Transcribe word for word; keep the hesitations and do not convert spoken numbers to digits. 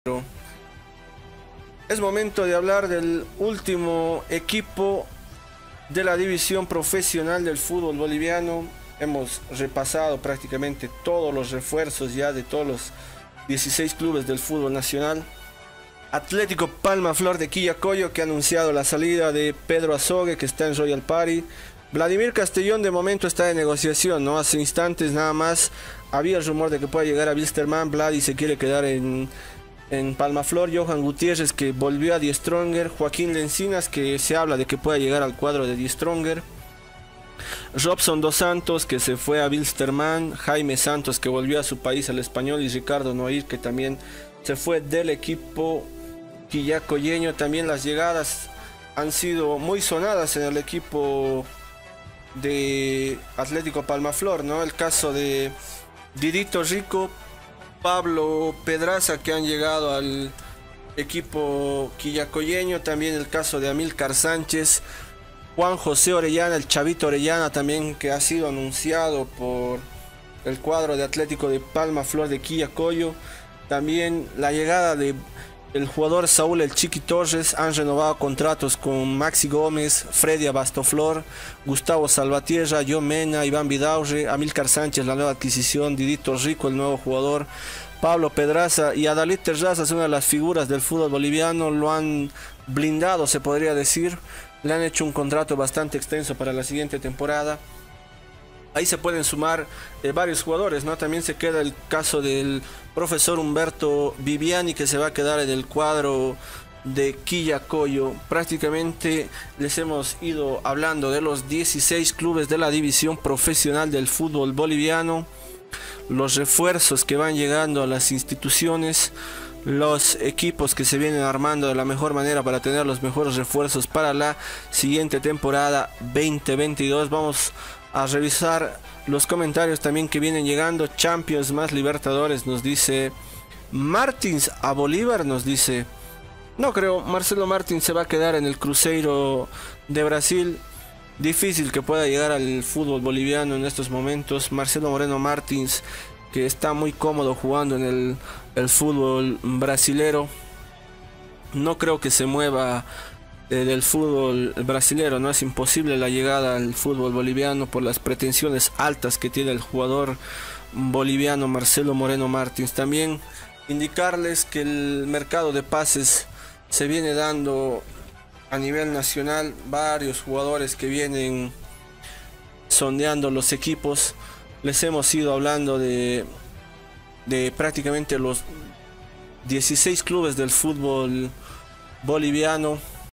Es momento de hablar del último equipo de la división profesional del fútbol boliviano. Hemos repasado prácticamente todos los refuerzos ya de todos los dieciséis clubes del fútbol nacional. Atlético Palmaflor de Quillacollo, que ha anunciado la salida de Pedro Azogue, que está en Royal Party. Vladimir Castellón de momento está de negociación, ¿no? Hace instantes nada más había el rumor de que pueda llegar a Wilstermann. Vladi se quiere quedar en, en Palmaflor. Johan Gutiérrez, que volvió a Die Stronger. Joaquín Lencinas, que se habla de que pueda llegar al cuadro de Die Stronger. Robson Dos Santos, que se fue a Wilstermann. Jaime Santos, que volvió a su país, al Español. Y Ricardo Noir, que también se fue del equipo quillacolleño. También las llegadas han sido muy sonadas en el equipo de Atlético Palmaflor, ¿no? El caso de Didito Rico, Pablo Pedraza, que han llegado al equipo quillacolleño. También el caso de Amílcar Sánchez, Juan José Orellana, el Chavito Orellana también, que ha sido anunciado por el cuadro de Atlético de Palmaflor de Quillacollo. También la llegada de el jugador Saúl El Chiqui Torres. Han renovado contratos con Maxi Gómez, Freddy Abastoflor, Gustavo Salvatierra, John Mena, Iván Vidaurre, Amílcar Sánchez, la nueva adquisición, Didito Rico, el nuevo jugador, Pablo Pedraza y Adalid Terrazas, una de las figuras del fútbol boliviano. Lo han blindado, se podría decir. Le han hecho un contrato bastante extenso para la siguiente temporada. Ahí se pueden sumar eh, varios jugadores, ¿no? También se queda el caso del profesor Humberto Viviani, que se va a quedar en el cuadro de Quillacollo. Prácticamente les hemos ido hablando de los dieciséis clubes de la división profesional del fútbol boliviano, los refuerzos que van llegando a las instituciones, los equipos que se vienen armando de la mejor manera para tener los mejores refuerzos para la siguiente temporada veinte veintidós. Vamos a revisar los comentarios también que vienen llegando. Champions más Libertadores, nos dice Martins. A Bolívar nos dice: no creo, Marcelo Martins se va a quedar en el Cruzeiro de Brasil. Difícil que pueda llegar al fútbol boliviano en estos momentos. Marcelo Moreno Martins, que está muy cómodo jugando en el, el fútbol brasilero, no creo que se mueva del fútbol brasilero, no es imposible la llegada al fútbol boliviano por las pretensiones altas que tiene el jugador boliviano Marcelo Moreno Martins. También indicarles que el mercado de pases se viene dando a nivel nacional, varios jugadores que vienen sondeando los equipos. Les hemos ido hablando de, de prácticamente los dieciséis clubes del fútbol boliviano.